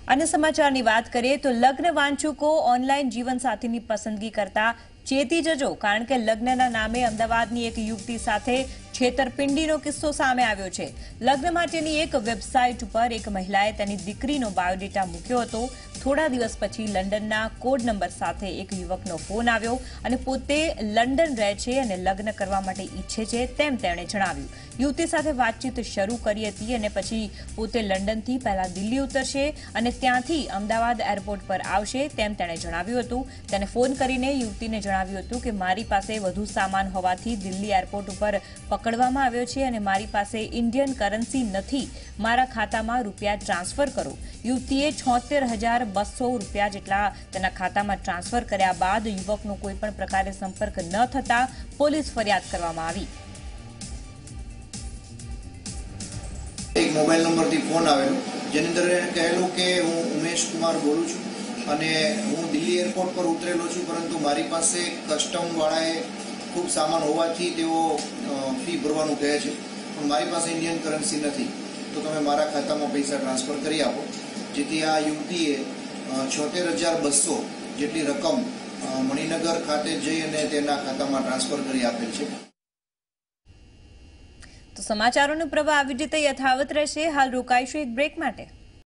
અને સમાચારની વાત કરીએ તો લગ્ન વાંચુકો ઓનલાઈન જીવનસાથીની પસંદગી કરતા ચેતી જજો, કારણ કે લગ્નના નામે અમદાવાદની એક યુવતી સાથે છેતરપિંડીનો કિસ્સો સામે આવ્યો છે। લગ્ન માટેની એક વેબસાઇટ ઉપર એક મહિલાએ તેની દીકરીનો બાયોડેટા મૂક્યો હતો। થોડા દિવસ પછી લંડનના કોડ નંબર સાથે એક યુવકનો ફોન આવ્યો અને પોતે લંડન રહે છે અને લગ્ન કરવા માટે ઈચ્છે છે તેમ તેણે જણાવ્યું। યુવતી સાથે વાતચીત શરૂ કરી હતી અને પછી પોતે લંડનથી પહેલા દિલ્હી ઉતરશે અને ત્યાંથી અમદાવાદ એરપોર્ટ પર આવશે તેમ તેણે જણાવ્યું હતું। તેને ફોન કરીને યુવતીને જણાવ્યું હતું કે મારી પાસે વધુ સામાન હોવાથી દિલ્હી એરપોર્ટ ઉપર પકડવામાં આવ્યો છે અને મારી પાસે ઇન્ડિયન કરન્સી નથી, મારા ખાતામાં રૂપિયા ટ્રાન્સફર કરો। યુવતીએ 76,200 રૂપિયા જેટલા તેના ખાતામાં ટ્રાન્સફર કર્યા બાદ યુવકનો કોઈ પણ પ્રકારે સંપર્ક ન થતા પોલીસ ફરિયાદ કરવામાં આવી। એક મોબાઈલ નંબરથી ફોન આવેલો જેની અંદર કહેલું કે હું ઉમેશ કુમાર બોલું છું અને હું દિલ્હી એરપોર્ટ પર ઉતરેલો છું, પરંતુ મારી પાસે કસ્ટમવાળાએ ખૂબ સામાન હોવાથી તેઓ ફી ભરવાનું કહે છે, પણ મારી પાસે ઇન્ડિયન કરન્સી નથી, તો તમે મારા ખાતામાં પૈસા ટ્રાન્સફર કરી આપો। જેથી આ યુવતીએ 76,200 જેટલી રકમ મણિનગર ખાતે જઈ અને તેના ખાતામાં ટ્રાન્સફર કરી આપેલ છે। તો સમાચારોનો પ્રવાહ આવી રીતે યથાવત રહેશે। હાલ રોકાઈશું એક બ્રેક માટે।